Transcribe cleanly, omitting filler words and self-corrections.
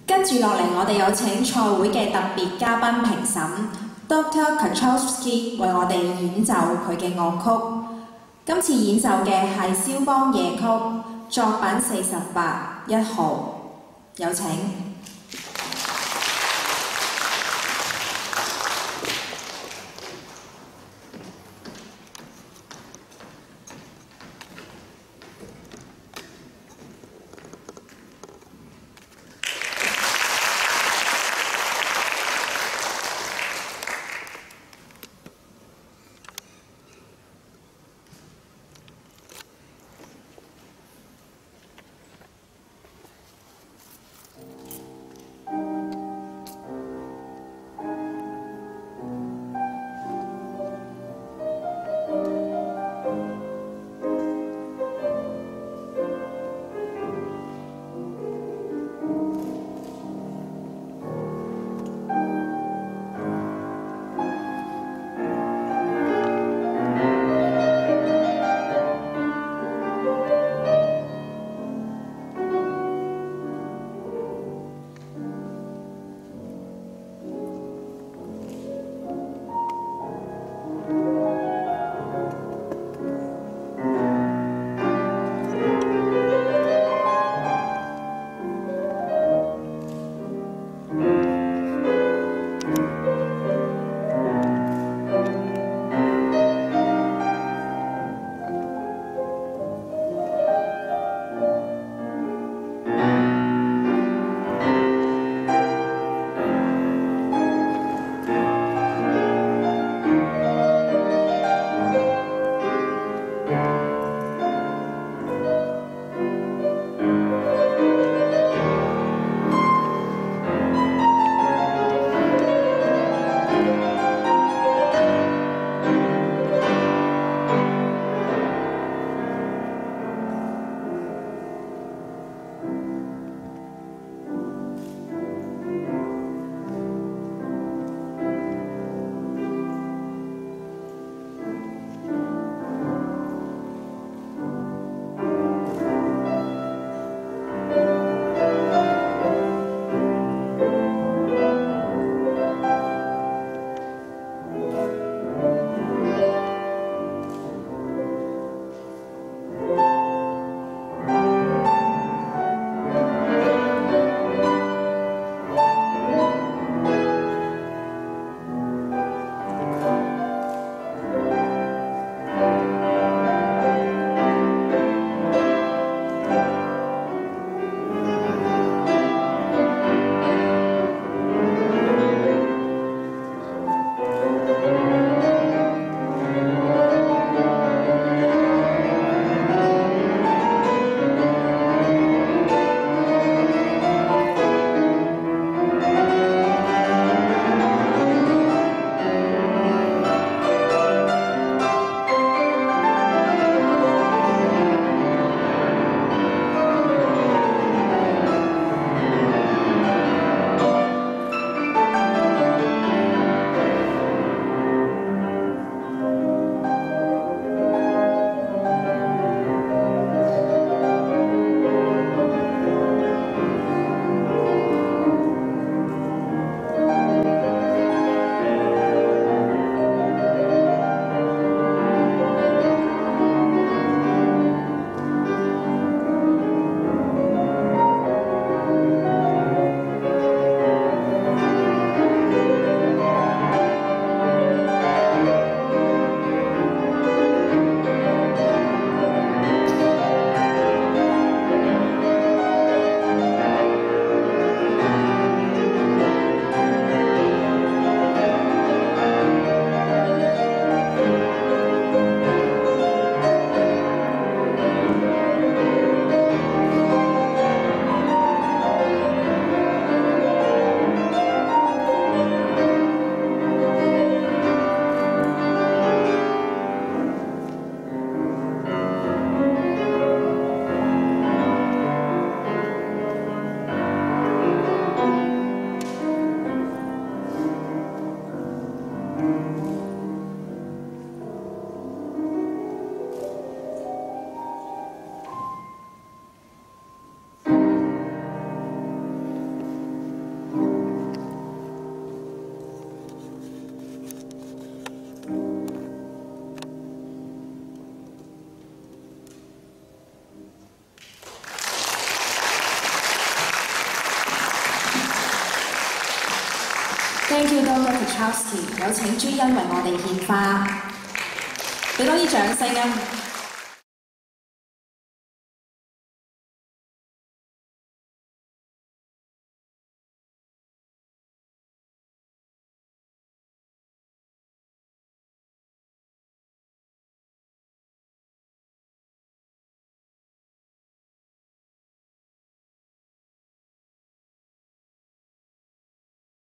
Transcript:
跟住落嚟，我哋有請賽會嘅特別嘉賓評審 Dr. Kachowski 為我哋演奏佢嘅樂曲。今次演奏嘅係肖邦夜曲作品48號，有請。 Tchaikovsky，有請朱茵為我哋獻花，俾多啲掌聲啊！